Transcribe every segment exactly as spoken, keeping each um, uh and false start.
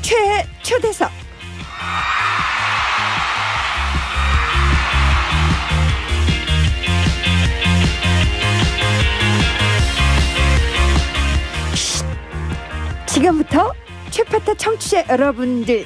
최애 초대석. 지금부터 최파타 청취자 여러분들,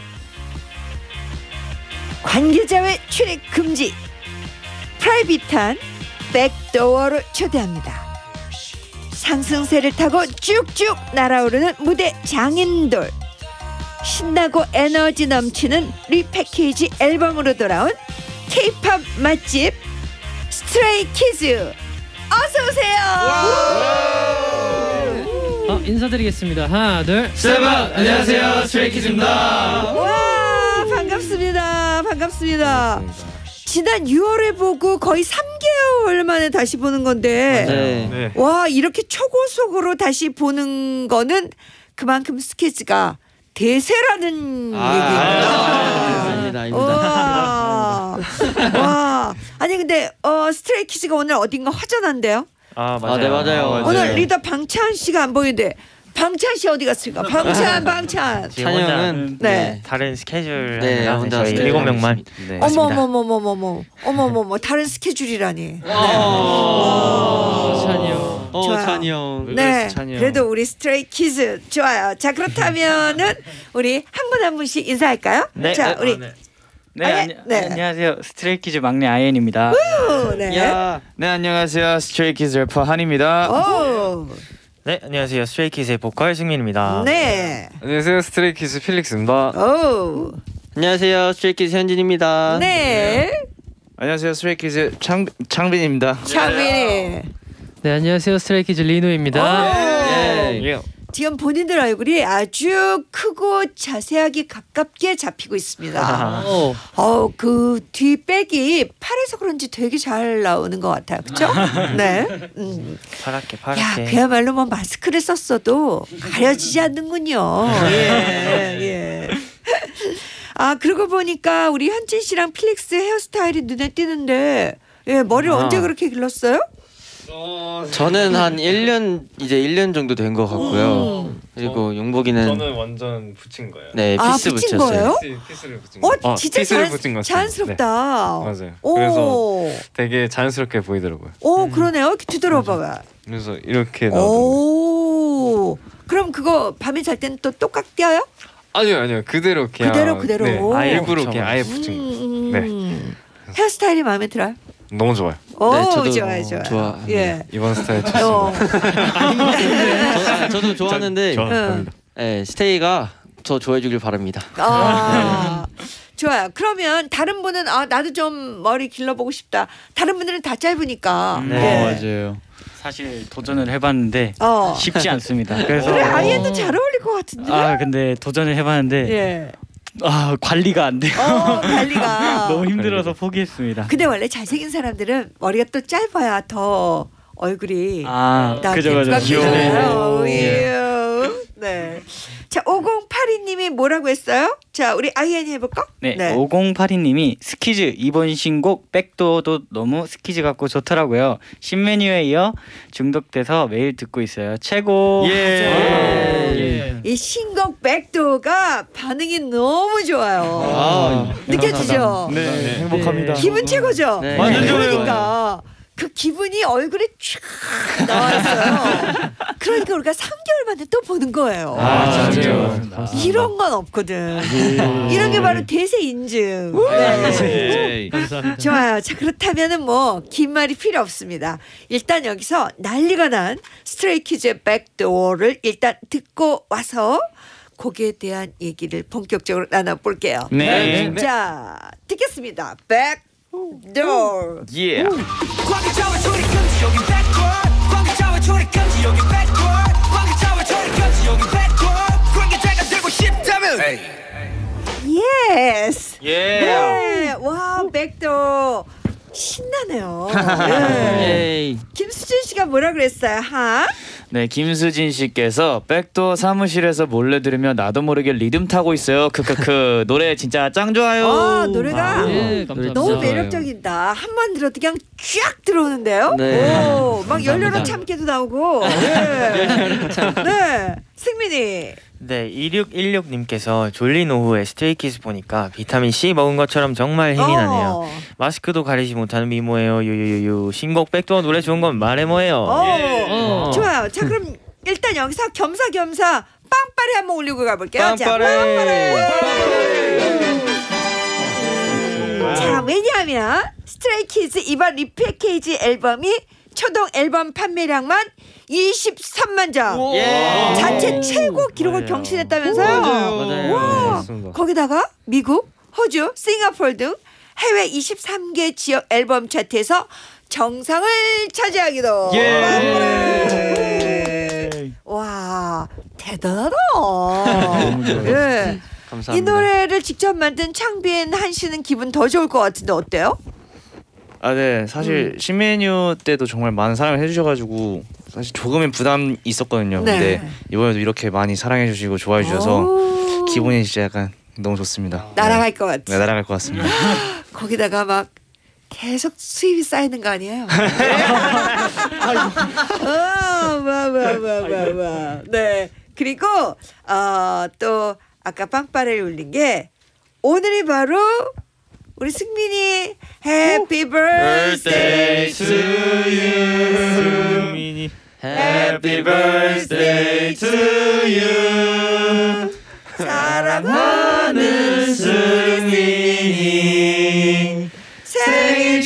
관계자 외 출입 금지, 프라이빗한 백도어로 초대합니다. 상승세를 타고 쭉쭉 날아오르는 무대 장인돌, 신나고 에너지 넘치는 리패키지 앨범으로 돌아온 K-팝 맛집 스트레이키즈, 어서 오세요. 어, 인사드리겠습니다. 하나, 둘, 셋. 안녕하세요, 스트레이키즈입니다. 와, 반갑습니다. 반갑습니다. 지난 유월에 보고 거의 삼 개월 만에 다시 보는 건데, 네. 네. 와, 이렇게 초고속으로 다시 보는 거는 그만큼 스케치가 대세라는 아, 얘기입니다. 아닙니다, 아닙니다. 와, 와, 아니 근데 어, 스트레이키즈가 오늘 어딘가 화전한데요? 아, 맞아요. 아, 네, 맞아요. 맞아요. 오늘 리더 방찬 씨가 안 보이는데, 방찬 씨 어디 갔습니까? 방찬, 방찬. 찬영은 네. 네. 다른 스케줄 네, 혼자 저희 일곱 명만. 네. 어머 어머 어머 어머 어머 어머 어머 다른 스케줄이라니. 네. 찬이 형. 어, 좋아요. 찬이 형. 네, 찬이 형. 그래도 우리 스트레이키즈 좋아요. 자, 그렇다면은 우리 한 분 한 분씩 인사할까요? 네. 자, 우리 아, 네. 네, 아예, 안녕, 네. 안녕하세요. 스트레이키즈 막내 아이엔입니다. 우, 네. 야. 네, 안녕하세요. 스트레이키즈 래퍼 한입니다. 오, 네, 안녕하세요. 스트레이키즈의 보컬 승민입니다. 네. 안녕하세요. 스트레이키즈 필릭스입니다. 오, 안녕하세요. 스트레이키즈 현진입니다. 네. 안녕하세요. 스트레이키즈 창 창빈입니다. 창빈이. 네, 안녕하세요. 스트레이키즈 리노입니다. 예. 예. 지금 본인들 얼굴이 아주 크고 자세하게 가깝게 잡히고 있습니다. 오. 어, 그 뒷백이 팔에서 그런지 되게 잘 나오는 것 같아요. 그렇죠? 네. 음. 파랗게 야, 파랗게. 그야말로 뭐 마스크를 썼어도 가려지지 않는군요. 예, 예. 아, 그러고 보니까 우리 현진 씨랑 필릭스 헤어스타일이 눈에 띄는데, 예, 머리를 아. 언제 그렇게 길렀어요? 저는 한 일 년 이제 일 년 정도 된 것 같고요. 그리고 용복이는 저는 완전 붙인 거예요. 네, 아, 피스 붙인 붙였어요. 거예요? 피스, 피스를 붙인 어, 거예요. 진짜 피스를 자연, 붙인 것 같아요. 자연스럽다. 맞아요. 오, 그래서 되게 자연스럽게 보이더라고요. 오, 그러네요. 이렇게 뒤돌아봐봐. 그래서 이렇게 나오더라고요. 오, 그럼 그거 밤에 잘 때는 또 똑같 띄어요? 아니요, 아니요. 그대로 그냥 그대로, 그대로. 네, 아예 일부러 그쵸. 그냥 아예 붙인 거. 음, 네. 음. 헤어스타일이 마음에 들어요? 너무 좋아요. 오, 네, 저도 좋아요, 좋아요. 좋아합니다. 예. 이번 스타일 어. 좋습니다. 저, 저도 좋아하는데 좋아합니다. 네, 스테이가 저 좋아해 주길 바랍니다. 아, 좋아요. 그러면 다른 분은 아 나도 좀 머리 길러보고 싶다. 다른 분들은 다 짧으니까. 네, 예. 맞아요. 사실 도전을 해봤는데 어. 쉽지 않습니다. 그래서 그래, 아이엔도 잘 어울릴 것 같은데. 아 근데 도전을 해봤는데 예. 아 관리가 안 돼요. 어, 관리가. 너무 힘들어서 포기했습니다. 근데 원래 잘생긴 사람들은 머리가 또 짧아야 더 얼굴이 아 나 그죠 그죠. 귀여워. 네. 네. 자, 오공팔이 님이 뭐라고 했어요? 자, 우리 아이엔이 해볼까? 네, 오공팔이님이 스키즈 이번 신곡 백도어도 너무 스키즈 같고 좋더라고요. 신메뉴에 이어 중독돼서 매일 듣고 있어요. 최고. 아, 예. 이 신곡 백도가 반응이 너무 좋아요. 아, 느껴지죠? 네, 네. 행복합니다. 기분 최고죠? 네. 완전 좋아요. 그러니까 그 기분이 얼굴에 쫙 나와있어요. 그러니까 우리가 삼 개월 만에 또 보는 거예요. 아, 진짜요? 이런 건 없거든. 이런 게 바로 대세 인증. 네. 감사합니다. 좋아요. 자, 그렇다면은 뭐 긴 말이 필요 없습니다. 일단 여기서 난리가 난 스트레이키즈의 백도어를 일단 듣고 와서 곡에 대한 얘기를 본격적으로 나눠볼게요. 네. 네. 자, 듣겠습니다. 백도어. 예. 광기자와 조리 금지 여기 backward 광기자와 조리 금지 여기 backward 광기자와 조리 금지 여기 backward 관계자가 되고 싶다면 예스. 예. 네. 와, 백도어 신나네요. 네. 예이. 김수진 씨가 뭐라 그랬어요? 하? 네, 김수진 씨께서 백도어 사무실에서 몰래 들으며 나도 모르게 리듬 타고 있어요. 크크크. 노래 진짜 짱 좋아요. 아, 노래가 아, 예, 감사합니다. 너무 매력적이다. 한 번 들어도 그냥 쫙 들어오는데요. 네. 오, 막 열려라 참깨도 나오고. 네. 네. 승민이. 네, 이육일육님께서 졸린 오후에 스트레이키즈 보니까 비타민 C 먹은 것처럼 정말 힘이 어. 나네요. 마스크도 가리지 못하는 미모예요. 유유유유. 신곡 백도어 노래 좋은 건 말해 뭐예요. 어. 어. 좋아요. 자 그럼 일단 여기서 겸사겸사 빵빠레 한번 올리고 가볼게요. 자, 빵빠레. 자 왜냐하면 스트레이키즈 이번 리패키지 앨범이 초동 앨범 판매량만 이십삼만 장. 예. 자체 최고 기록을 맞아요. 경신했다면서요. 맞아요. 와. 맞습니다. 거기다가 미국, 호주, 싱가포르 등 해외 이십삼 개 지역 앨범 차트에서 정상을 차지하기도. 예. 와 대단하다. 예. 감사합니다. 이 노래를 직접 만든 창빈 한 씨는 기분 더 좋을 것 같은데 어때요? 아, 네. 사실 음. 신메뉴 때도 정말 많은 사랑을 해주셔가지고 사실 조금의 부담이 있었거든요. 네. 근데 이번에도 이렇게 많이 사랑해주시고 좋아해주셔서 오. 기분이 진짜 약간 너무 좋습니다. 날아갈 것 같아. 네, 날아갈 것 같습니다. 거기다가 막 계속 수입이 쌓이는 거 아니에요? 와와와와와. 네. 그리고 어, 또 아까 빵빠레를 울린 게 오늘이 바로 우리 승민이 Happy Birthday to you. Happy birthday to you. 사랑하는 승민이 생일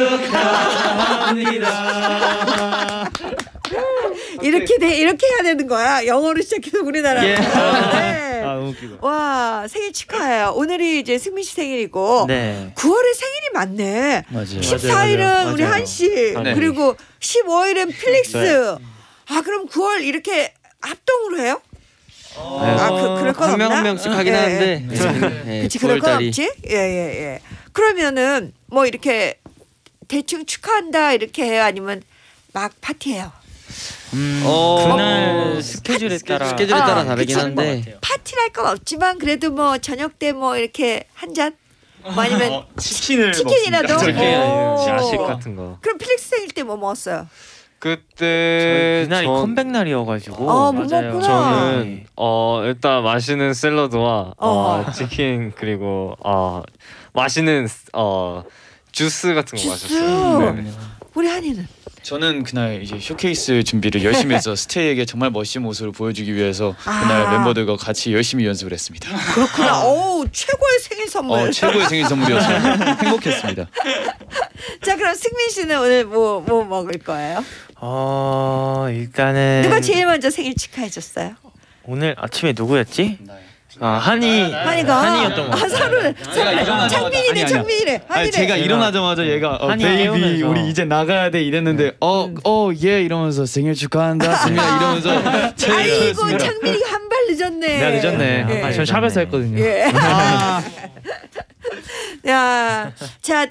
축하합니다. 이렇게 돼 이렇게 해야 되는 거야. 영어로 시작해서 우리나라. 예. 네. 아, 너무 웃기다. 와 생일 축하해요. 오늘이 이제 승민 씨 생일이고 네. 구월에 생일이 많네. 맞아요. 십사 일은 맞아요. 우리 맞아요. 한 씨, 네. 그리고 십오 일은 필릭스. 아 그럼 구월 이렇게 합동으로 해요? 아 그, 그럴 건 한 명 없나? 한 명씩 하긴 예, 하는데. 예. 네, 그치 그럴 건 구월달이. 없지? 예예 예. 그러면은 뭐 이렇게 대충 축하한다 이렇게 해요? 아니면 막 파티해요? 음, 어, 그날 어, 스케줄에 따라 스케줄에 아, 따라 다르긴 그쵸. 한데. 파티를 할 건 없지만 그래도 뭐 저녁 때 뭐 이렇게 한 잔? 뭐 아니면 치킨을 치킨이라도? 치킨 아니에요. 오. 야식 같은 거. 그럼 필릭스 생일 때 뭐 먹었어요? 그때 그날이 전- 컴백 날이어가지고. 어, 못 맞아요. 먹구나. 저는 어 일단 맛있는 샐러드와 어, 어. 치킨 그리고 어 맛있는 어 주스 같은 거 주스. 마셨어요. 네. 우리 한이는? 저는 그날 이제 쇼케이스 준비를 열심히 해서 스테이에게 정말 멋진 모습을 보여주기 위해서 그날 아. 멤버들과 같이 열심히 연습을 했습니다. 그렇구나. 오 최고의 생일 선물. 어, 최고의 생일 선물이었습니다. 행복했습니다. 자 그럼 승민 씨는 오늘 뭐 뭐 먹을 거예요? 어 일단은 누가 제일 먼저 생일 축하해줬어요? 오늘 아침에 누구였지? 아 한이 한이가. 한이였던 것 아 같아요. 서로 일어나자마자- 창빈이네 아니, 아니야. 창빈이래. 아니 한이래. 제가 일어나자마자 얘가 어, 한이 베이비 깨우면서. 우리 이제 나가야 돼 이랬는데 어어예 이러면서 생일 축하한다 승민아 이러면서 제일 아이고 좋았습니다. 창빈이가 한 발 늦었네. 내가 늦었네. 예. 아, 전 샵에서 했거든요. 예. 야, 자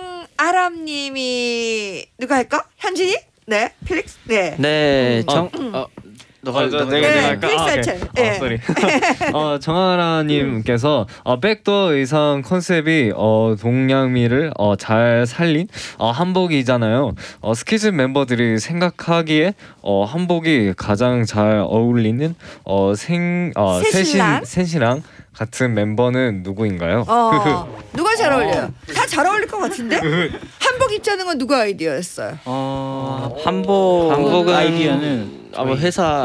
정아람님이 누가 할까? 현진이? 네, 필릭스. 네. 네, 정 어, 너가 어, 저 너가 내가 네, 내가 할까? 필릭스 아, 오케이. 하천. 어, 예. 쏘리. 어, 정하나님께서 어, 백도어 의상 컨셉이 어, 동양미를 어, 잘 살린 어, 한복이잖아요. 어, 스키즈 멤버들이 생각하기에 어, 한복이 가장 잘 어울리는 어, 생 어, 새신랑? 새신 새신랑 같은 멤버는 누구인가요? 어, 누가 잘 어울려요? 다 잘 어울릴 것 같은데? 한복 입자는 건 누가 아이디어였어요? 어, 한복 한복은 아이디어는 아마 회사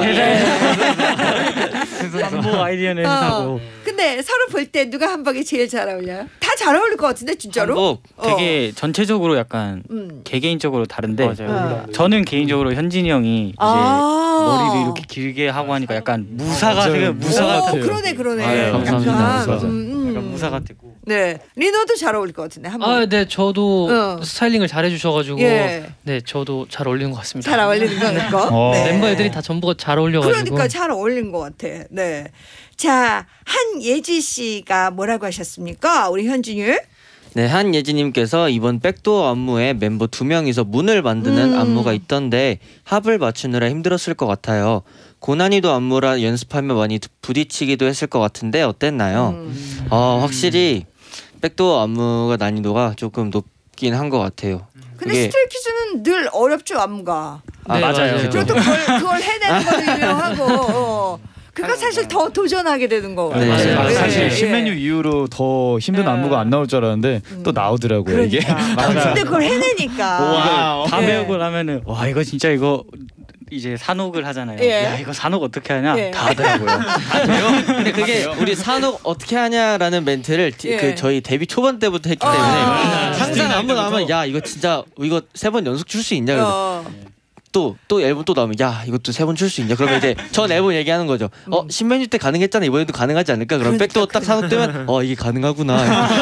한복 아이디어는 어. 하고 근데 서로 볼 때 누가 한복이 제일 잘 어울려요? 다 잘 어울릴 것 같은데 진짜로? 한복 되게 전체적으로 약간 음. 개개인적으로 다른데 어. 저는 개인적으로 현진이 형이 이제 아. 머리를 이렇게 길게 하고 하니까 약간 무사가 맞아요. 되게 무사 오, 같아요. 그러네 그러네. 아, 예, 감사합니다. 약간, 감사합니다. 음, 음. 약간 무사 같고. 네, 리노도 잘 어울릴 것 같은데 한복. 아, 네, 저도 어. 스타일링을 잘 해주셔가지고 예. 네, 저도 잘 어울리는 것 같습니다. 잘 어울리는 거니까. 어. 네. 멤버 애들이 다 전부가 잘 어울려가지고. 그러니까 잘 어울린 것 같아. 네. 자, 한예지 씨가 뭐라고 하셨습니까? 우리 현준이. 네, 한예진님께서 이번 백도어 안무에 멤버 두 명이서 문을 만드는 음. 안무가 있던데 합을 맞추느라 힘들었을 것 같아요. 고난이도 안무라 연습하며 많이 부딪히기도 했을 것 같은데 어땠나요? 음. 어, 확실히 백도어 안무가 난이도가 조금 높긴 한 것 같아요. 근데 이게- 스트레이키즈는 늘 어렵죠 안무가. 아, 네, 맞아요. 맞아요. 그리고 또 그걸, 그걸 해내는 것도 유명하고. 어. 그러니까 사실 더 도전하게 되는 거예요. 네. 맞아요. 맞아요. 사실 예. 신메뉴 이후로 더 힘든 네. 안무가 안 나올 줄 알았는데 또 나오더라고요 이게. 그러니까. 근데 그걸 해내니까. 와우. 다 예. 배우고 나면은 와 이거 진짜 이거 이제 산옥을 하잖아요. 예. 야 이거 산옥 어떻게 하냐 예. 다 하더라고요. 근데 그게 우리 산옥 어떻게 하냐라는 멘트를 디- 예. 그 저희 데뷔 초반 때부터 했기 때문에 아. 항상 안무 나오면 야 이거 진짜 이거 세 번 연속 출 수 있냐 그래서 어. 또또 앨범 또 나오면 야 이것도 세 번 출 수 있냐 그러면 이제 전 앨범 얘기하는 거죠. 어 신메뉴 때 가능했잖아 이번에도 가능하지 않을까 그럼 그러니까, 백도 딱 산옥 뜨면 어 이게 가능하구나.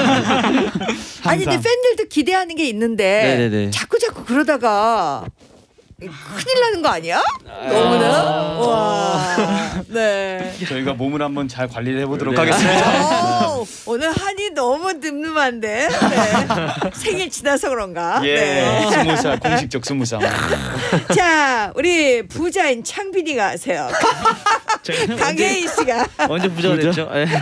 아니 근데 팬들도 기대하는 게 있는데 네네네. 자꾸 자꾸 그러다가 큰일 나는 거 아니야? 너무나 와. 네. 저희가 몸을 한번 잘 관리를 해보도록 하겠습니다. 오, 오늘 한이 너무 늠름한데 네. 생일 지나서 그런가? 예, 네. 스무 살 공식적 스무 살. 자 우리 부자인 창빈이가 하세요. 강혜인 씨가 언제 부자가 됐죠? 예.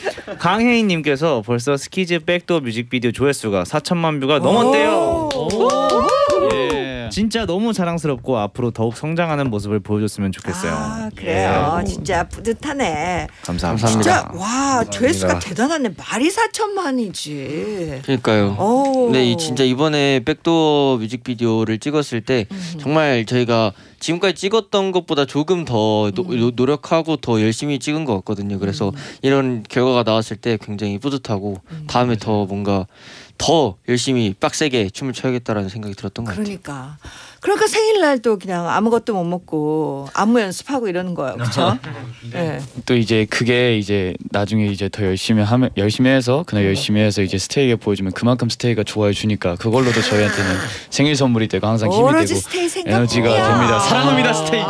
강혜인님께서 벌써 스키즈 백도어 뮤직비디오 조회수가 사천만 뷰가 넘었대요. 오. 예. 진짜 너무 자랑스럽고 앞으로 더욱 성장하는 모습을 보여줬으면 좋겠어요. 아 그래요. 진짜 뿌듯하네. 감사합니다. 진짜 와 조회수가 대단하네. 말이 사천만이지. 그러니까요. 오. 네, 이 진짜 이번에 백도어 뮤직비디오를 찍었을 때 정말 저희가 지금까지 찍었던 것보다 조금 더 노, 노- 노력하고 더 열심히 찍은 것 같거든요. 그래서 이런 결과가 나왔을 때 굉장히 뿌듯하고 다음에 더 뭔가 더 열심히 빡세게 춤을 춰야겠다라는 생각이 들었던 것 같아요. 그러니까 그러니까 생일날도 그냥 아무것도 못 먹고 안무 연습하고 이러는 거예요, 그렇죠? 네. 또 이제 그게 이제 나중에 이제 더 열심히 하면 열심히 해서 그날 열심히 해서 이제 스테이에 보여주면 그만큼 스테이가 좋아해 주니까 그걸로도 저희한테는 생일 선물이 되고 항상 힘이 오로지 되고 스테이 생각. 에너지가 됩니다. 사랑합니다 스테이.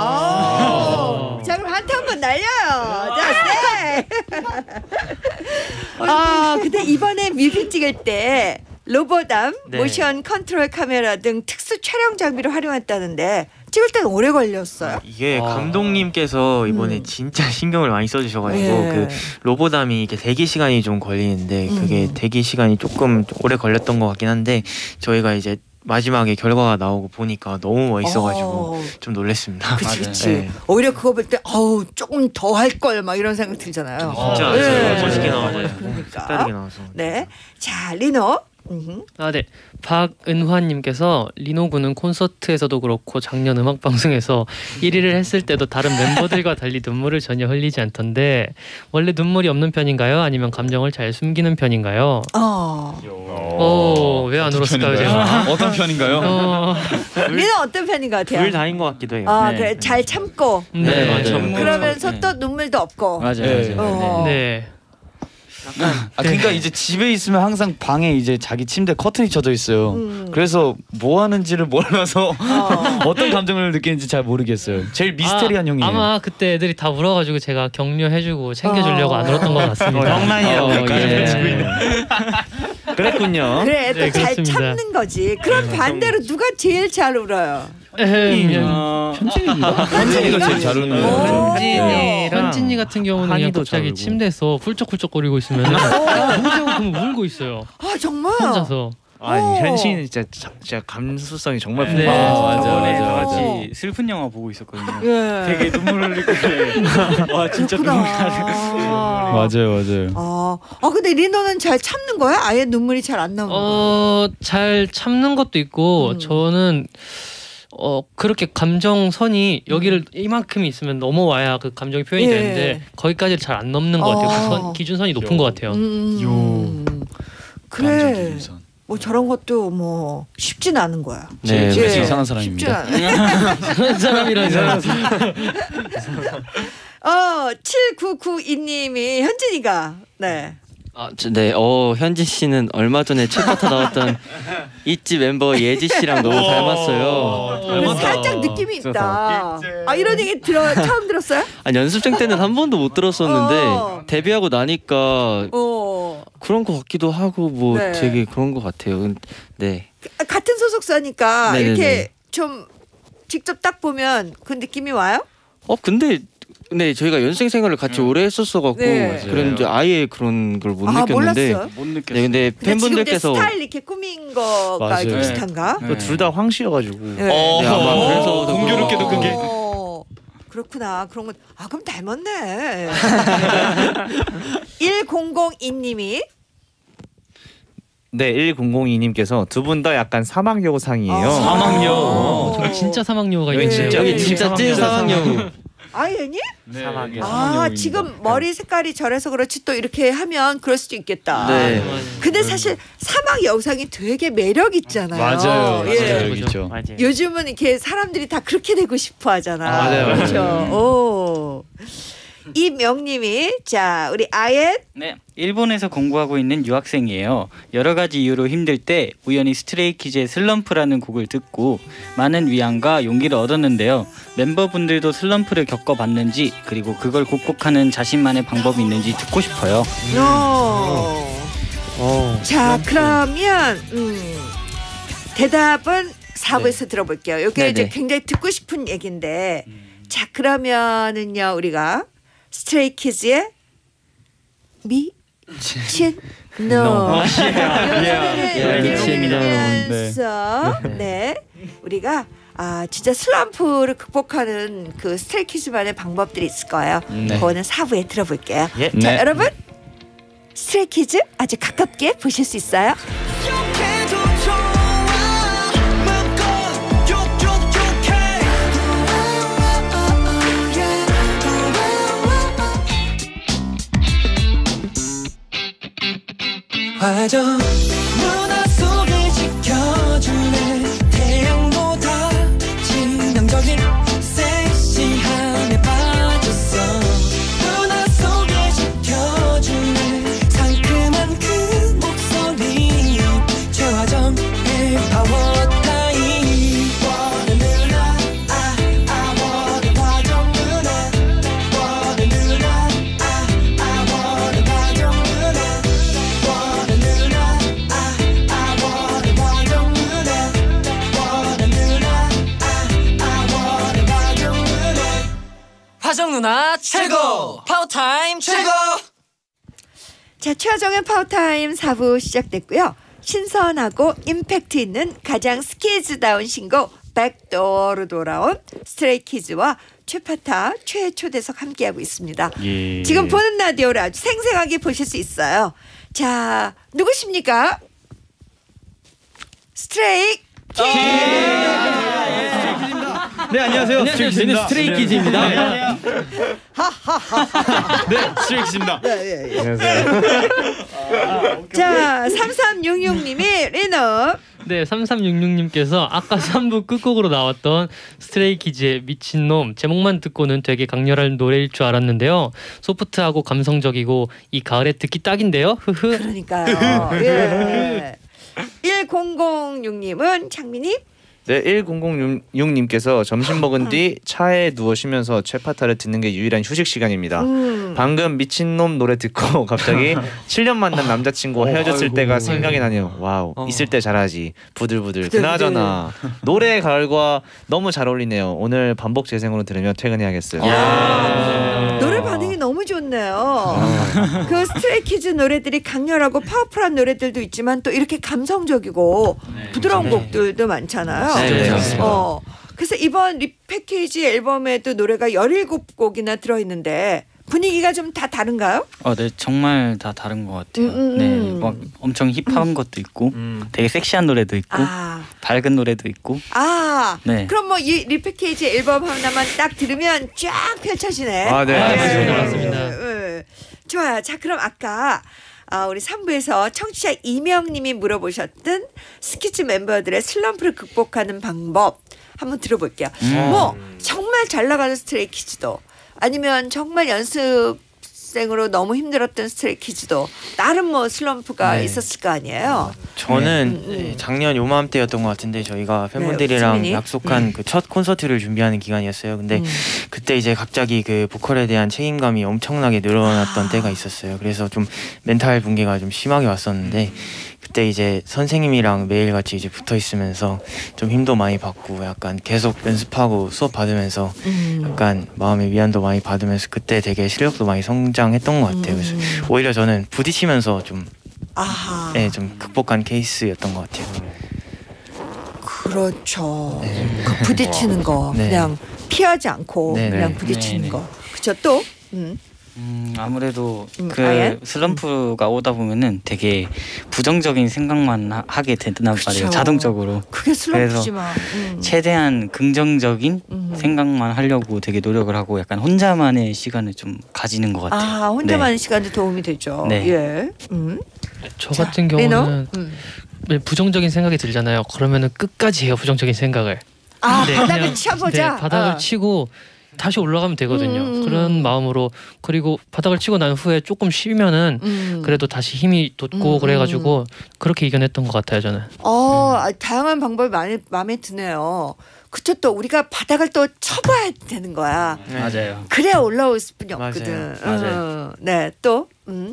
아~ 자 그럼 한테 한번 날려요. 자 스테이. 아 근데 이번에 뮤비 찍을 때 로보담, 네. 모션 컨트롤 카메라 등 특수 촬영 장비를 활용했다는데 찍을 때는 오래 걸렸어요. 이게 감독님께서 이번에 음. 진짜 신경을 많이 써주셔가지고 예. 그 로보담이 이게 대기 시간이 좀 걸리는데 그게 음. 대기 시간이 조금 오래 걸렸던 것 같긴 한데 저희가 이제 마지막에 결과가 나오고 보니까 너무 멋있어가지고 어. 좀 놀랬습니다. 그치 그치. 네. 오히려 그거 볼 때 어우 조금 더 할 걸 막 이런 생각 들잖아요. 진짜 네. 멋있게 나와서 그러니까. 색다르게 나와서. 네. 자 리노. 음흠. 아, 네. 박은환님께서 리노 군은 콘서트에서도 그렇고 작년 음악 방송에서 일 위를 했을 때도 다른 멤버들과 달리 눈물을 전혀 흘리지 않던데 원래 눈물이 없는 편인가요? 아니면 감정을 잘 숨기는 편인가요? 어. 오, 왜 안 울었을까요, 제가? 어떤 편인가요? 어, 리노 어떤 편인 것 같아요? 둘 다인 것 같기도 해요. 아 네. 그래 잘 참고. 네, 맞아요. 참- 그러면서 네. 또 눈물도 없고. 맞아요. 네. 맞아요. 어. 네. 아 그러니까 이제 집에 있으면 항상 방에 이제 자기 침대 커튼이 쳐져 있어요. 음. 그래서 뭐 하는지를 몰라서 어. 어떤 감정을 느끼는지 잘 모르겠어요. 제일 미스테리한 아, 형이에요. 아마 그때 애들이 다 울어가지고 제가 격려해주고 챙겨주려고 어. 안 울었던 것 같습니다. 엉망이라고 어, 예. 그랬군요. 그래 또 네, 잘 그렇습니다. 참는 거지. 그럼 반대로 누가 제일 잘 울어요? 에헴, 어, 현진이가 제일 잘 웃는 오. 거. 현진이랑 현진이 같은 경우는 그냥 한이도 갑자기 잘 울고. 침대에서 훌쩍훌쩍거리고 있으면 동생하고 그러면 울고 있어요. 아 정말. 혼자서. 아니 오. 현신이는 진짜 자- 진짜 감수성이 정말 네. 풍부해요. 아, 맞아, 저번에 맞아, 다 맞아. 같이 슬픈 영화 보고 있었거든요. 예. 되게 눈물 흘리고 와 진짜 눈물 나네. 맞아요, 맞아요. 아, 아 근데 리노는 잘 참는 거야? 아예 눈물이 잘 안 나오는 거야? 어, 잘 참는 것도 있고 음. 저는 어 그렇게 감정선이 여기를 이만큼 있으면 넘어와야 그 감정이 표현이 예. 되는데 거기까지를 잘 안 넘는 것 같아요. 그 어. 선, 기준선이 높은 것 같아요. 음. 그래. 감정 기준선. 뭐 저런 것도 뭐 쉽진 않은 거야. 네, 제일 예. 이상한 쉽진 사람입니다. 않아. 그런 사람이라서 어, 칠구구이 님이 현진이가 네. 아, 저, 네, 어 현진 씨는 얼마 전에 최파타 나왔던 있지 member 예지 씨랑 너무 닮았어요. 근데 살짝 느낌이 있다. 아 이런 얘기 들어 처음 들었어요? 아 연습생 때는 한 번도 못 들었었는데 어. 데뷔하고 나니까 어. 그런 것 같기도 하고 뭐 네. 되게 그런 것 같아요. 네. 같은 소속사니까 네네네. 이렇게 좀 직접 딱 보면 그 느낌이 와요? 어 근데 네 저희가 연습생 생활을 같이 오래 했었어 갖고 네. 그런데 아예 그런 걸 못 아 느꼈는데 몰랐어요. 못 느꼈어. 네 근데 근데 지금 이제 팬분들께서 스타일 이렇게 꾸민 거가 맞아요. 이렇게 네. 비슷한가? 네. 둘 다 황씨여가지고 네. 네, 아마 그래서 더 공교롭게도 그런 그게. 어. 그렇구나. 그런 건 아 그럼 닮았네. 천이 님이 네, 천이님께서 두 분 다 약간 사막여우상이에요. 아, 사막여우. 저기 진짜 사막여우가 네. 있는데요. 여기 진짜 찐 상황여우. 아예니? 네, 사막여우. 아 지금 머리 색깔이 저래서 그렇지 또 이렇게 하면 그럴 수도 있겠다. 네. 근데 사실 사막 여우상이 되게 매력 있잖아요. 맞아요. 예. 맞아요. 여기 있죠. 맞아요. 요즘은 이렇게 사람들이 다 그렇게 되고 싶어 하잖아. 아, 맞아요, 그렇죠. 맞아요. 오. 이명님이 자 우리 아예 네, 일본에서 공부하고 있는 유학생이에요. 여러 가지 이유로 힘들 때 우연히 스트레이키즈의 슬럼프라는 곡을 듣고 많은 위안과 용기를 얻었는데요. 멤버분들도 슬럼프를 겪어봤는지 그리고 그걸 극복하는 자신만의 방법이 있는지 듣고 싶어요. 어. 어, 자 그러면 음, 대답은 사 부에서 들어볼게요. 이게 네네. 이제 굉장히 듣고 싶은 얘기인데 자 그러면은요 우리가 스트레이키즈의 미친 놈 미친 놈. 들으면서 네 우리가 아 진짜 슬럼프를 극복하는 그 스트레이키즈만의 방법들이 있을 거예요. 네. 그거는 사 부에 들어볼게요. 예. 자 네. 여러분 스트레이키즈 아주 가깝게 보실 수 있어요. 욕해도 좋아 맘껏 욕욕욕해 화정 누나 속을 지켜주네 태양보다 치명적인 섹시함에 빠졌어 누나 속을 지켜주네 상큼한 그 목소리 최화정의 파워타임 원해 누나 아, 아 원해 화정 누나 원해 누나 아, 아 원해 화정 누나 원해 누나 아, 아 원해 화정 누나 원해 누나 아, 아 원해 화정 누나 화정 누나 최고 파워타임 최고. 자, 최하정의 파워타임 사 부 시작됐고요. 신선하고 임팩트 있는 가장 스키즈다운 신곡 백도어로 돌아온 스트레이키즈와 최파타, 최초대석 함께하고 있습니다. 예. 지금 보는 라디오를 아주 생생하게 보실 수 있어요. 자, 누구십니까? 스트레이 네, 안녕하세요. 안녕하세요. 저희는 스트레이키즈입니다. 네, 스트레이키즈입니다. 안녕하세요. 자, 삼삼육육 님이 리너 네, 삼삼육육 님께서 아까 삼 부 끝곡으로 나왔던 스트레이키즈의 미친놈 제목만 듣고는 되게 강렬한 노래일 줄 알았는데요. 소프트하고 감성적이고 이 가을에 듣기 딱인데요. 흐흐. 그러니까요. 예. 천육 님은 창민이 네, 천육님께서 점심 먹은 뒤 차에 누워 쉬면서 최파타를 듣는 게 유일한 휴식 시간입니다. 음. 방금 미친놈 노래 듣고 갑자기 칠 년 만난 남자친구와 헤어졌을 때가 생각이 나네요. 와우, 있을 때 잘하지. 부들부들. 그나저나 노래 가을과 너무 잘 어울리네요. 오늘 반복 재생으로 들으며 퇴근해야겠어요. 노래 반응이 너무 좋네요. 그 스트레이키즈 노래들이 강렬하고 파워풀한 노래들도 있지만 또 이렇게 감성적이고 부드러운 곡들도 많잖아요. 네, 맞습니다. 어, 그래서 이번 리패키지 앨범에도 노래가 열일곱 곡이나 들어있는데 분위기가 좀 다 다른가요? 어, 네, 정말 다 다른 것 같아요. 음, 음, 네, 음. 막 엄청 힙한 것도 있고, 음. 되게 섹시한 노래도 있고, 아, 밝은 노래도 있고. 아 네. 그럼 뭐 이 리패키지 앨범 하나만 딱 들으면 쫙 펼쳐지네. 아, 네. 아, 예, 맞습니다. 맞습니다. 예, 예. 좋아요. 자 그럼 아까 아, 우리 삼 부에서 청취자 이명님이 물어보셨던 스키즈 멤버들의 슬럼프를 극복하는 방법 한번 들어볼게요. 음. 뭐 정말 잘 나가는 스트레이키즈도 아니면 정말 연습생으로 너무 힘들었던 스트레이키즈도 나름 뭐 슬럼프가 네. 있었을 거 아니에요. 저는 음, 음. 작년 요맘때였던 것 같은데 저희가 네, 팬분들이랑 승민이? 약속한 그 첫 콘서트를 준비하는 기간이었어요. 근데 음. 그때 이제 갑자기 그 보컬에 대한 책임감이 엄청나게 늘어났던 아. 때가 있었어요. 그래서 좀 멘탈 붕괴가 좀 심하게 왔었는데 그때 이제 선생님이랑 매일 같이 이제 붙어 있으면서 좀 힘도 많이 받고 약간 계속 연습하고 수업 받으면서 음. 약간 마음의 위안도 많이 받으면서 그때 되게 실력도 많이 성장했던 것 같아요. 그래서 음. 오히려 저는 부딪히면서 좀 아하. 네, 좀 극복한 케이스였던 것 같아요. 그렇죠. 그 부딪히는 거 네. 그냥 피하지 않고 네네. 그냥 부딪히는 네네. 거. 그쵸 또? 음. 음, 아무래도 음, 그 아예? 슬럼프가 오다 보면은 되게 부정적인 생각만 하, 하게 되단 말이에요. 그쵸. 자동적으로. 그게 슬럼프지만. 음. 최대한 긍정적인 음. 생각만 하려고 되게 노력을 하고 약간 혼자만의 시간을 좀 가지는 것 같아요. 아 혼자만의 네. 시간도 도움이 되죠. 네. 예. 음. 저 자, 같은 리노? 경우는 음. 왜 부정적인 생각이 들잖아요. 그러면은 끝까지 해요 부정적인 생각을. 아 네, 바닥을 그냥- 쳐보자. 네, 바닥을 어. 치고 다시 올라가면 되거든요. 음. 그런 마음으로 그리고 바닥을 치고 난 후에 조금 쉬면은 음. 그래도 다시 힘이 돋고 음, 그래가지고 그렇게 이겨냈던 것 같아요 저는. 어, 아, 다양한 방법이 많이 마음에 드네요. 그쵸 또 우리가 바닥을 또 쳐봐야 되는 거야. 네. 맞아요. 그래야 올라올 수뿐이 없거든. 맞아요. 맞아요. 어, 네, 또 음.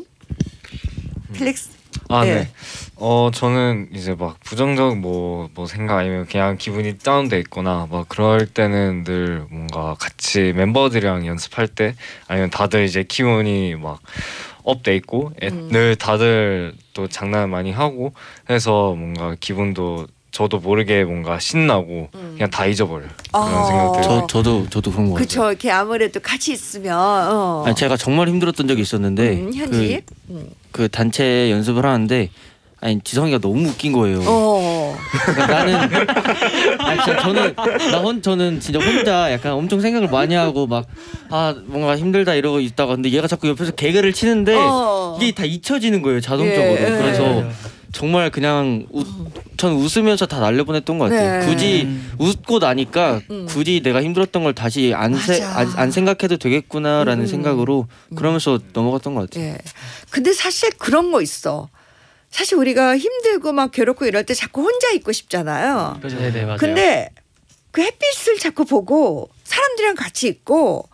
필릭스. 아 네. 네. 어 저는 이제 막 부정적 뭐 뭐 생각 아니면 그냥 기분이 다운돼 있거나 막 그럴 때는 늘 뭔가 같이 멤버들이랑 연습할 때 아니면 다들 이제 기분이 막 업돼 있고 애- 음. 늘 다들 또 장난 많이 하고 해서 뭔가 기분도 저도 모르게 뭔가 신나고 음. 그냥 다 잊어버려요. 어. 그런 생각들. 저 저도 저도 그런 거 같아요. 그쵸 이렇게 아무래도 같이 있으면 어. 아니, 제가 정말 힘들었던 적이 있었는데 음, 현지. 음. 그, 그 단체 연습을 하는데 아니 지성이가 너무 웃긴 거예요. 어. 그러니까 나는 아니 진짜 저는 나 혼 저는 진짜 혼자 약간 엄청 생각을 많이 하고 막 아 뭔가 힘들다 이러고 있다가 근데 얘가 자꾸 옆에서 개그를 치는데 어. 이게 다 잊혀지는 거예요 자동적으로. 예. 그래서 정말 그냥 웃, 전 웃으면서 다 날려보냈던 것 같아요. 네. 굳이 웃고 나니까 음. 굳이 내가 힘들었던 걸 다시 안, 세, 맞아. 안, 안 생각해도 되겠구나라는 음. 생각으로 그러면서 넘어갔던 것 같아요. 예. 근데 사실 그런 거 있어. 사실 우리가 힘들고 막 괴롭고 이럴 때 자꾸 혼자 있고 싶잖아요. 네네 맞아요. 근데 그 햇빛을 자꾸 보고 사람들이랑 같이 있고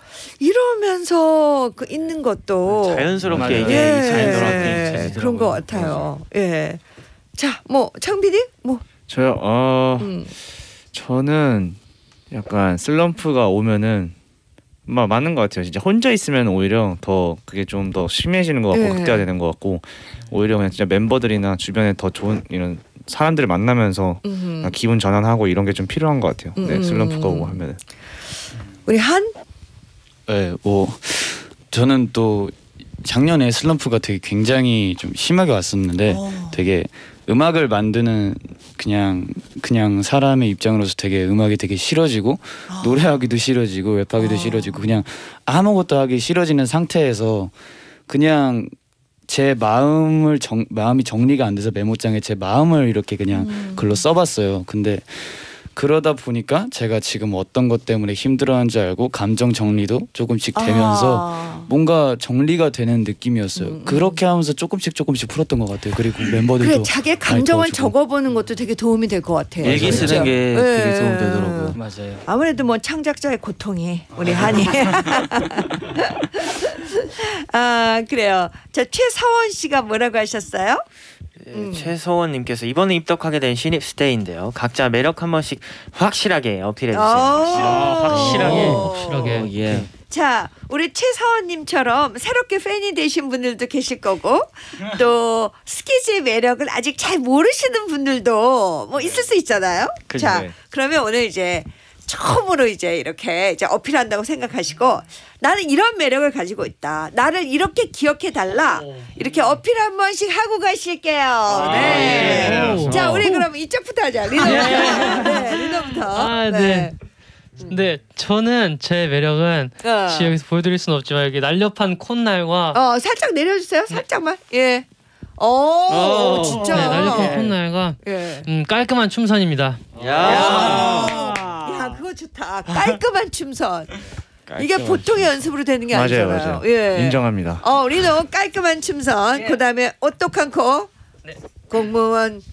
이러면서 그 있는 것도 자연스럽게 맞아요. 이게 예, 자연스럽게 그런 것 같아요. 예. 자, 뭐 창빈이 뭐 저요. 어 음. 저는 약간 슬럼프가 오면은 막 맞는 것 같아요. 진짜 혼자 있으면 오히려 더 그게 좀 더 심해지는 것 같고 예. 극대화되는 것 같고 오히려 그냥 진짜 멤버들이나 주변에 더 좋은 이런 사람들을 만나면서 음. 기분 전환하고 이런 게 좀 필요한 것 같아요. 네, 음. 슬럼프가 오고 하면은. 우리 한 네, 뭐 저는 또 작년에 슬럼프가 되게 굉장히 좀 심하게 왔었는데 어. 되게 음악을 만드는 그냥 그냥 사람의 입장으로서 되게 음악이 되게 싫어지고 어. 노래하기도 싫어지고 랩하기도 어. 싫어지고 그냥 아무것도 하기 싫어지는 상태에서 그냥 제 마음을 정, 마음이 정리가 안 돼서 메모장에 제 마음을 이렇게 그냥 음. 글로 써봤어요. 근데 그러다 보니까 제가 지금 어떤 것 때문에 힘들어하는지 알고 감정 정리도 조금씩 되면서 아. 뭔가 정리가 되는 느낌이었어요. 음, 음. 그렇게 하면서 조금씩 조금씩 풀었던 것 같아요. 그리고 멤버들도 그래 자기 감정을 도와주고. 적어보는 것도 되게 도움이 될 것 같아요. 일기 진짜. 쓰는 게 되게 예. 도움 되더라고요. 맞아요. 아무래도 뭐 창작자의 고통이 우리 한이. 아 그래요. 자 최서원 씨가 뭐라고 하셨어요? 음. 최소원님께서 이번에 입덕하게 된 신입 스테이인데요. 각자 매력 한 번씩 확실하게 어필해 주세요. 아, 확실하게 오. 확실하게. 어, 예. 자, 우리 최서원님처럼 새롭게 팬이 되신 분들도 계실 거고 또 스키즈의 매력을 아직 잘 모르시는 분들도 뭐 있을 수 있잖아요. 그죠, 자, 네. 그러면 오늘 이제 처음으로 이제 이렇게 이제 어필한다고 생각하시고 나는 이런 매력을 가지고 있다. 나를 이렇게 기억해 달라. 이렇게 어필 한 번씩 하고 가실게요. 네. 예. 자, 우리 그럼 이쪽부터 하자. 리노부터. 네, 리노부터. 아, 네. 근데 저는 제 매력은 어. 혹시 여기서 보여드릴 수는 없지만 여기 날렵한 콧날과 어, 살짝 내려주세요. 살짝만. 예. 오, 어. 진짜. 네, 날렵한 콧날과 예. 음, 깔끔한 춤선입니다. 야. 야, 그거 좋다. 깔끔한 춤선. 이게 보통의 연습으로 되는 게 맞아요, 아니잖아요. 맞아요. 예. 인정합니다. 어, 우리는 깔끔한 춤선. 그다음에 오똑한 코. 공무원.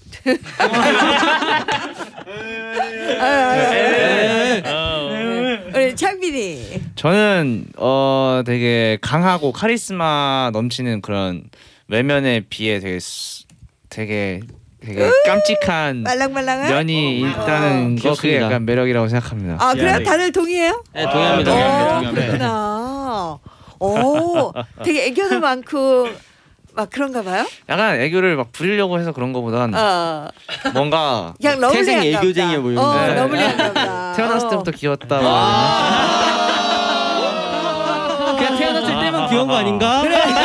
아, 아, 아. 우리 창빈이. 저는 어 되게 강하고 카리스마 넘치는 그런 외면에 비해 되게 수- 되게 되게 깜찍한 말랑말랑한. 면이 있다는 거 그게 귀엽습니다. 약간 매력이라고 생각합니다. 아, 그래요? 다들 동의해요? 네, 동의합니다. 어, 그렇구나. 오, 되게 애교도 많고 막 그런가 봐요? 약간 애교를 막 부리려고 해서 그런 거보단 어. 뭔가 그냥 태생 러블리한가 보다. 애교쟁이야 보이는데. 어, 네. 러블리한가 보다. 태어났을 어. 때부터 귀엽다고. 그냥 태어났을 때만 귀여운 거 아닌가?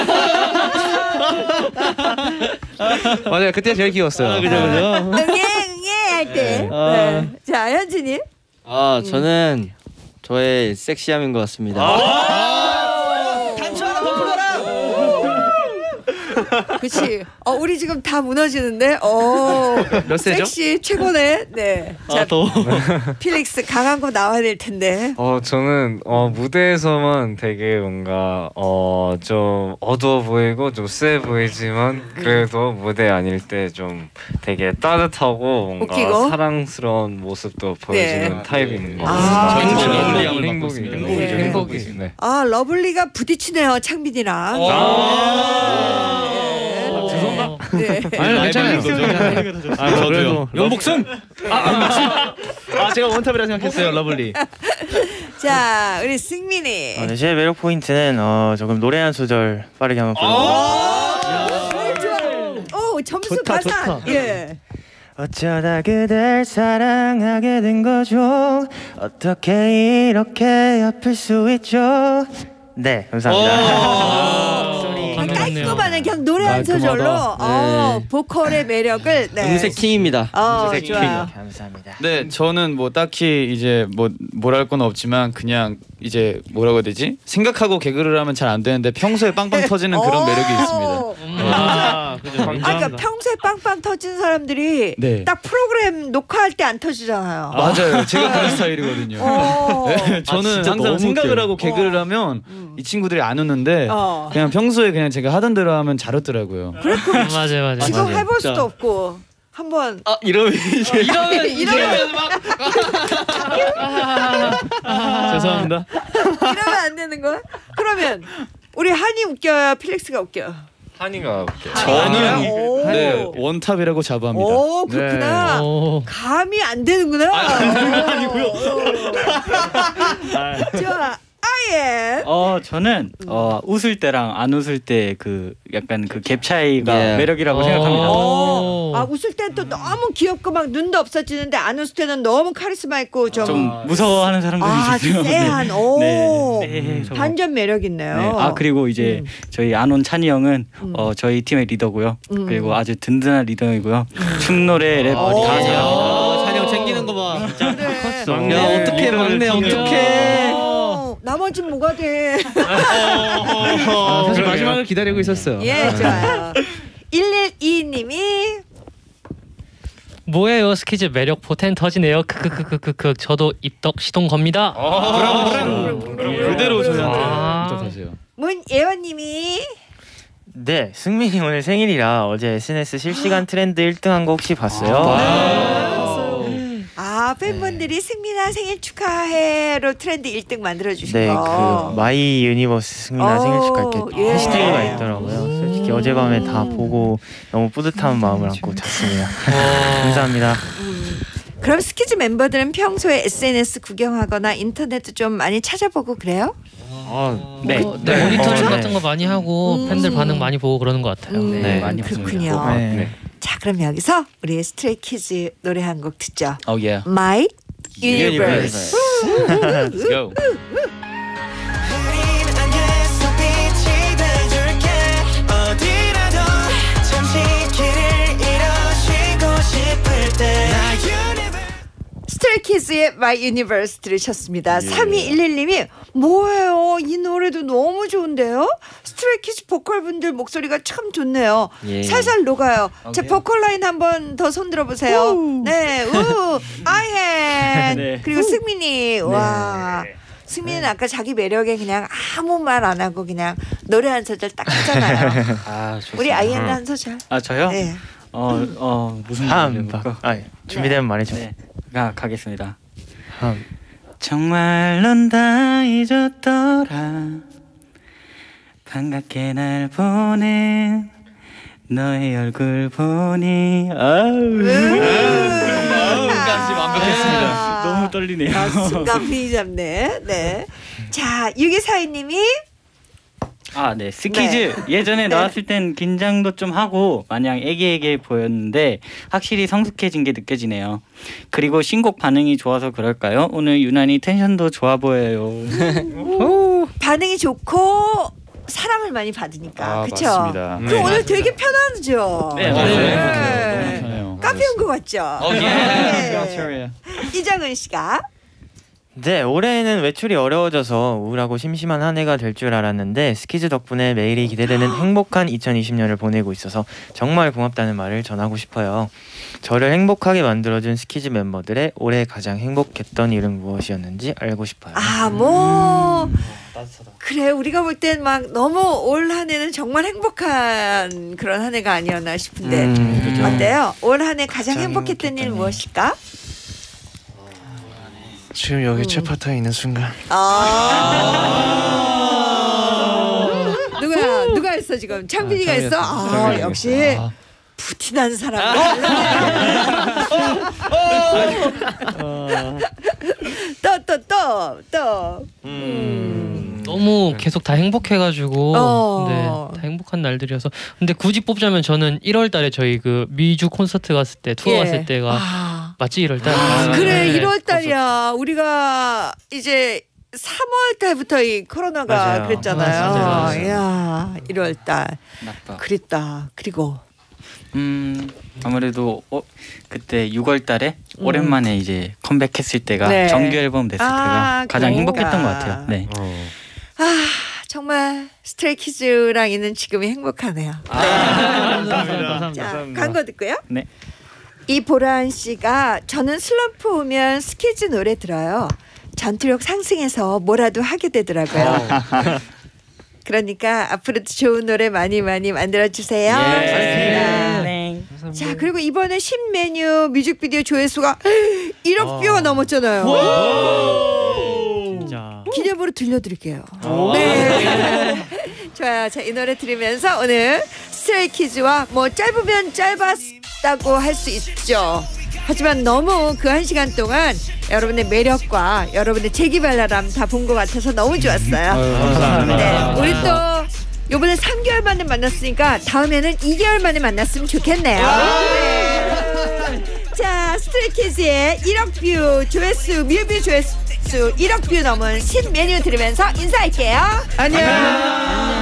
맞아요. 그때 제일 귀여웠어요. 아, 그죠 그죠. 응애 응애 할 때. 아. 네. 자 현진님. 아 저는 저의 섹시함인 것 같습니다. 단추 하나 더 풀어라. 그렇지. 어 우리 지금 다 무너지는데. 어. 몇 세죠? 섹시 최고네. 네. 자 아, 더. 필릭스 강한 거 나와야 될 텐데. 어 저는 어 무대에서만 되게 뭔가 어 좀 어두워 보이고 좀 쎄 보이지만 그래도 무대 아닐 때 좀 되게 따뜻하고 뭔가 웃기고? 사랑스러운 모습도 보여주는 네. 타입인 것 아. 같습니다. 저는 러블리함을 행복이 행복이 행복이죠, 행복이죠. 행복이. 행복이. 네. 아 러블리가 부딪히네요 창빈이랑. 죄송합니다. 네. 아니 괜찮아요. 아 저도요. 영복순. 아 제가 원탑이라 생각했어요 러블리. 자 우리 승민이. 어, 네, 제 매력 포인트는 어, 조금 노래 한 소절 빠르게 한번 불러볼게요. 오 점수 좋다, 가산. 좋다. 예. 어쩌다 그댈 사랑하게 된 거죠. 어떻게 이렇게 아플 수 있죠. 네 감사합니다. 소리. 아, 깔끔하네 그냥 노래 한 소절로 어, 보컬의 매력을 네. 음색 킹입니다. 어 음색 좋아요. 감사합니다. 네, 저는 뭐 딱히 이제 뭐 뭐랄 건 없지만 그냥 이제 뭐라고 해야 되지? 생각하고 개그를 하면 잘 안 되는데 평소에 빵빵 터지는 그런 매력이 있습니다. 아 그죠. 아, 그러니까 평소에 빵빵 터진 사람들이 네. 딱 프로그램 녹화할 때 안 터지잖아요. 맞아요. 제가 그런 스타일이거든요. 어. 네, 저는 진짜 항상 너무 생각을 웃겨요. 하고 개그를 어. 하면 음. 이 친구들이 안 웃는데 어. 그냥 평소에 그냥 제가 하던 대로 하면 잘 웃더라고요. 맞아요, 맞아요. 지금 맞아요. 해볼 진짜. 수도 없고 한번 아 이러면 이제 이러면 이러면 죄송합니다. 이러면 안 되는 거야? 그러면 우리 한이 웃겨요, 필릭스가 웃겨요. 한이가 웃겨요. 저는 오. 네 원탑이라고 자부합니다. 오 그렇구나. 오. 감이 안 되는구나. 아니고요. 좋아. 아예. 어 저는 어 웃을 때랑 안 웃을 때 그 약간 그 갭 차이가 예. 매력이라고 어. 생각합니다. 어. 아 웃을 땐 또 너무 귀엽고 막 눈도 없어지는데 안 웃을 때는 너무 카리스마 있고 좀. 좀 무서워하는 사람들이 아 있어요. 쎄한. 오. 네. 네. 저- 반전 매력 있네요. 네. 아 그리고 이제 음. 저희 안온 찬이 형은 음. 어 저희 팀의 리더고요. 음. 그리고 아주 든든한 리더이고요. 춤 노래 랩 오. 다 잘합니다. 아, 찬이 형 챙기는 거 봐. 그래. 야 어떻게 막내 어떻게? 어, 나머진 뭐가 돼? 아, 사실 마지막을 기다리고 있었어요. 예, 좋아요. 일일이 님이 뭐예요 스키즈 매력 포텐 터지네요. 크크크크크 저도 입덕 시동 겁니다. 그대로 아. 저희한테. 부탁하세요. 문예원 님이 네 승민이 오늘 생일이라 어제 에스엔에스 실시간 트렌드 일 등 한 거 혹시 봤어요? 아 팬분들이 승민아 생일 축하해로 트렌드 일 등 만들어 주신 네, 거. 그 마이 유니버스 승민아 오, 생일 축하 이렇게 예. 해시태그가 있더라고요. 솔직히 어젯밤에 다 보고 너무 뿌듯한 마음을 안고 잤습니다. 감사합니다. 그럼 스키즈 멤버들은 평소에 에스엔에스 구경하거나 인터넷 좀 많이 찾아보고 그래요? 아, 네. 어, 네, 모니터링 어, 같은 네. 거 많이 하고 음. 팬들 반응 많이 보고 그러는 것 같아요. 음, 네, 많이 그렇군요. 보고. 네. 네. 자 그럼 여기서 우리 스트레이키즈 노래 한 곡 듣죠. Oh yeah. My Universe. Let's go. 우린 안개속 빛이 돼줄게 어디라도 잠시 길을 잃어 쉬고 싶을 때 My universe 스트레이키즈의 My Universe 들으셨습니다. 삼이일일 님이 뭐예요? 이 노래도 너무 좋은데요? 스트레이키즈 보컬분들 목소리가 참 좋네요. 예. 살살 녹아요. 제 보컬 라인 한번 더 손들어 보세요. 네, 우, 아이헨 네. 그리고 승민이 와. 승민이는 아까 자기 매력에 그냥 아무 말 안 하고 그냥 노래 한 소절 딱 했잖아요. 아 좋습니다. 우리 아이헨 한 소절. 아 저요? 네. 어, 어 무슨 함. 노래일까? 아, 준비되면 말해줘. 네. 가 가겠습니다. 함. 정말 넌 다 잊었더라 반갑게 날 보는 너의 얼굴 보니 아우 마음까지 완벽했습니다. 너무 떨리네요. 아, 순간 비 잡네. 네. 자, 육이사이 님이 아, 네. 스키즈 예전에 나왔을 땐 긴장도 좀 하고 마냥 애기애기해 보였는데 확실히 성숙해진 게 느껴지네요. 그리고 신곡 반응이 좋아서 그럴까요? 오늘 유난히 텐션도 좋아 보여요. 오, 반응이 좋고 사랑을 많이 받으니까. 아, 그렇죠? 맞습니다. 그럼 네. 오늘 되게 편하죠? 네, 맞아요. 네. 너무 편해요. 카페 온 것 같죠? 어, 예. 네. 이정은 씨가 네, 올해는 외출이 어려워져서 우울하고 심심한 한 해가 될 줄 알았는데 스키즈 덕분에 매일이 기대되는 행복한 이천이십 년을 보내고 있어서 정말 고맙다는 말을 전하고 싶어요. 저를 행복하게 만들어준 스키즈 멤버들의 올해 가장 행복했던 일은 무엇이었는지 알고 싶어요. 아, 뭐 그래 우리가 볼 땐 막 너무 올 한 해는 정말 행복한 그런 한 해가 아니었나 싶은데 음, 어때요? 올 한 해 가장 가장 행복했던 일 행복했던 무엇일까? 지금 여기 최파타에 있는 순간. 아 누구야? 누가 했어 지금? 창빈이가 아, 했어? 창빈이 아 했어. 역시 부티난 사람. 또또또 또. 너무 계속 다 행복해가지고 어. 네, 다 행복한 날들이어서 근데 굳이 뽑자면 저는 일월달에 저희 그 미주 콘서트 갔을 때 투어 예. 갔을 때가 아. 맞지 일월달? 그래 네. 일월달이야. 우리가 이제 삼월 달부터 이 코로나가 맞아요. 그랬잖아요. 맞아요, 맞아요. 야 일월달 나빠. 그랬다. 그리고 음 아무래도 어, 그때 유월달에 음. 오랜만에 이제 컴백했을 때가 네. 정규 앨범 냈을 아, 때가 가장 그러니까. 행복했던 것 같아요. 네. 아 정말 스트레이키즈랑 있는 지금이 행복하네요. 감사합니다. 자 광고 듣고요. 네. 이보란 씨가 저는 슬럼프 오면 스키즈 노래 들어요. 전투력 상승해서 뭐라도 하게 되더라고요. 그러니까 앞으로도 좋은 노래 많이 많이 만들어 주세요. 네. 네. 자 그리고 이번에 신메뉴 뮤직비디오 조회수가 일억 뷰가 넘었잖아요. 진짜. 기념으로 들려드릴게요. 네. 좋아요. 자, 이 노래 들으면서 오늘 스트레이키즈와 뭐 짧으면 짧았다고 할 수 있죠. 하지만 너무 그 한 시간 동안 여러분의 매력과 여러분의 재기발랄함 다 본 것 같아서 너무 좋았어요. 감사합니다. 네, 우리 또 요번에 삼 개월 만에 만났으니까 다음에는 이 개월 만에 만났으면 좋겠네요. 네. 자, 스트레이키즈의 일억 뷰 조회수, 뮤비 조회수 일억 뷰 넘은 신메뉴 들으면서 인사할게요. 안녕.